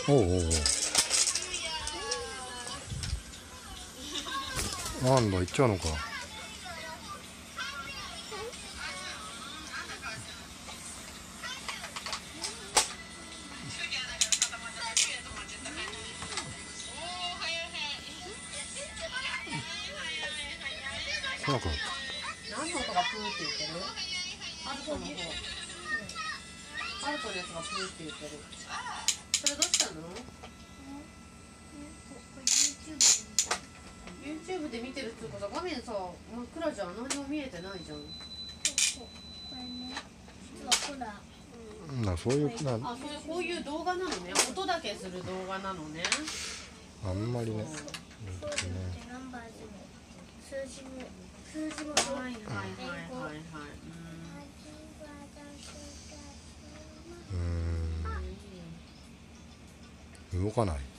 おうおうおう。なんだ、行っちゃうのか。来なくなった。 何の音がプーって言ってる？アルトの方。アルトのやつがプーって言ってる。それどうしたの？ YouTube で見てるってことは画面さ、真っ暗じゃん。何も見えてないじゃん。 これね、実はほら。 そういうあ、こういう動画なのね。音だけする動画なのね。 あんまりね。 そうじゃなくてナンバーズも数字もはいはいはいはいはい。 動かない。